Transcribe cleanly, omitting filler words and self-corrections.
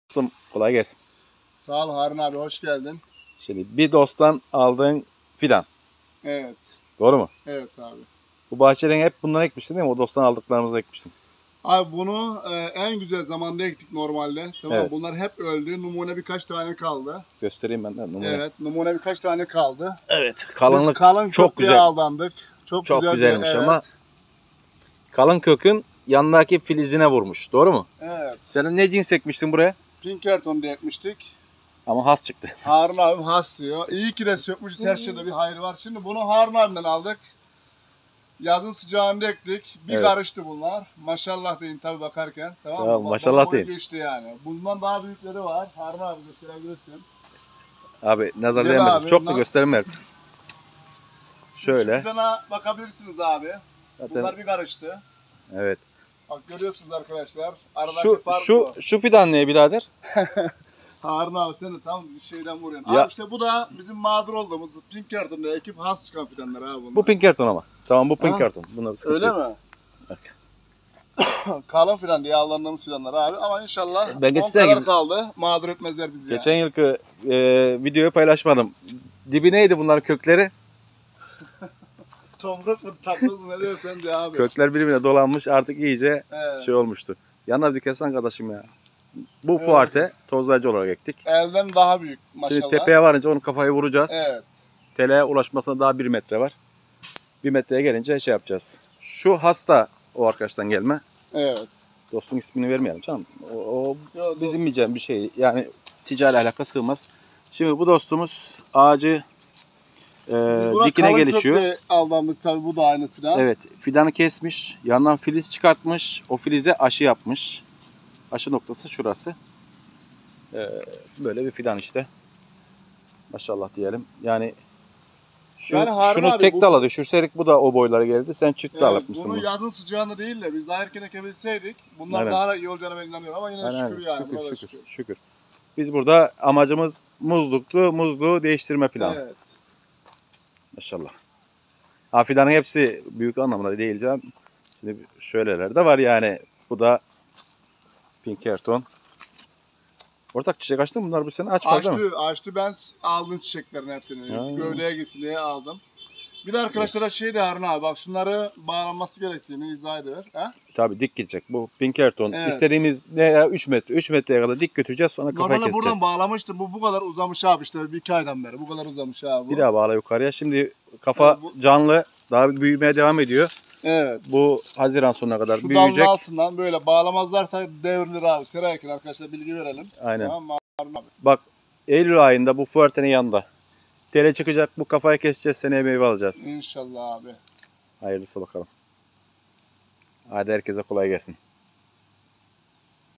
Dostum kolay gelsin. Sağ ol Harun abi, hoş geldin. Şimdi bir dosttan aldığın fidan. Evet. Doğru mu? Evet abi. Bu bahçeden hep bunları ekmiştin değil mi? O dosttan aldıklarımızı ekmiştin. Abi bunu en güzel zamanda ektik normalde. Tamam, Evet. bunlar hep öldü. Numune birkaç tane kaldı. Göstereyim ben de numune. Evet, numune birkaç tane kaldı. Evet. Biz Kalınlık kalın çok köklüğe güzel. aldandık. Çok güzel Güzelmiş evet. ama kalın kökün yanındaki filizine vurmuş. Doğru mu? Evet. Senin ne cins ekmiştin buraya? Pinkerton diye ekmiştik. Ama has çıktı. Harun abim has diyor. İyi ki de sökmüşüz, her şeyde bir hayır var. Şimdi bunu Harun abimden aldık. Yazın sıcağında ektik. Bir Evet. karıştı bunlar. Maşallah deyin tabi bakarken. Tamam Tamam, mı? maşallah Boy deyin. geçti yani. Bundan daha büyükleri var. Harun abi gösterebilirsin. Abi nazar Değil değmesin. abi, Çok da gösterme. Şöyle. Şuradan bakabilirsiniz abi. Zaten Bunlar bir karıştı. evet. Bak görüyorsunuz arkadaşlar. Aradaki fark bu. Şu fidan ne birader? Harun abi sen de tam şeyden vuruyorsun. Ya. Abi işte bu da bizim mağdur olduğumuz Pinkerton'da ekip has çıkan fidanlar abi bunlar. Bu Pinkerton ama. Tamam bu Ha? Pinkerton. Bunda bir sıkıntı Öyle yok. mi? Bak. Kalın fidan diye avlandığımız fidanlar abi. Ama inşallah Ben 10 geçen kadar gün- kaldı. Mağdur etmezler bizi Geçen yılki videoyu paylaşmadım. Dibi neydi bunların kökleri? Tomruk mu taklız mı ne diyorsun de abi. Kökler birbirine dolanmış artık iyice Evet. şey olmuştu. Yanına bir kez arkadaşım ya. Bu Evet. fuarte tozlayıcı olarak ektik. Elden daha büyük maşallah. Şimdi tepeye varınca onun kafayı vuracağız. Evet. Teleye ulaşmasına daha 1 metre var. 1 metreye gelince şey yapacağız. Şu hasta o arkadaştan gelme. Evet. Dostun ismini vermeyelim canım. O Yo, bizim yiyeceğim bir şey. Yani ticari alaka sığmaz. Şimdi bu dostumuz ağacı dikine gelişiyor. Kalın kökle aldandık tabii, bu da aynı fidan. Evet, fidanı kesmiş, yandan filiz çıkartmış, o filize aşı yapmış. Aşı noktası şurası. Böyle bir fidan işte. Maşallah diyelim. Yani Yani Harun şunu abi, tek dala düşürseydik bu da o boylara geldi. Sen çift dal Evet, yapmışsın bunu bunu. yazın sıcağında değil de biz daha erken ekebilseydik bunlar Aynen. daha da iyi olacağına ben inanıyorum ama yine Aynen, şükür yani. şükür, buna da şükür, şükür. Biz burada amacımız muzluktu, muzluğu değiştirme planı. Evet. Maşallah. Ha, fidanın hepsi büyük anlamda değil canım. Şimdi şöyleler de var yani. Bu da Pinkerton. Ortak çiçek açtın mı? Bunlar bu sene açmadı değil mi? Açtı, ben aldım çiçeklerin hepsini. Ha. Gövdeye gitsin diye aldım. Bir de arkadaşlara şey de Harun abi, bak şunları bağlanması gerektiğini izah ediver. Ha? Tabii dik gidecek. Bu Pinkerton. Evet. İstediğimiz ne ya 3 metre. 3 metreye kadar dik götüreceğiz sonra kafayı Normalde keseceğiz. buradan bağlamıştım. Bu kadar uzamış abi, işte bir 2 aydan beri. Bu kadar uzamış abi bu. Bir daha bağla yukarıya. Şimdi kafa Evet, bu- canlı. Daha büyümeye devam ediyor. Evet. Bu Haziran sonuna kadar Şu büyüyecek. dalın altından böyle bağlamazlarsa devrilir abi. Sera ekin arkadaşlar, bilgi verelim. Aynen. Tamam mı Harun abi? Bak Eylül ayında bu fuartenin yanında. Tele çıkacak. Bu kafayı keseceğiz. Seneye meyve alacağız. İnşallah abi. Hayırlısı bakalım. Hadi herkese kolay gelsin.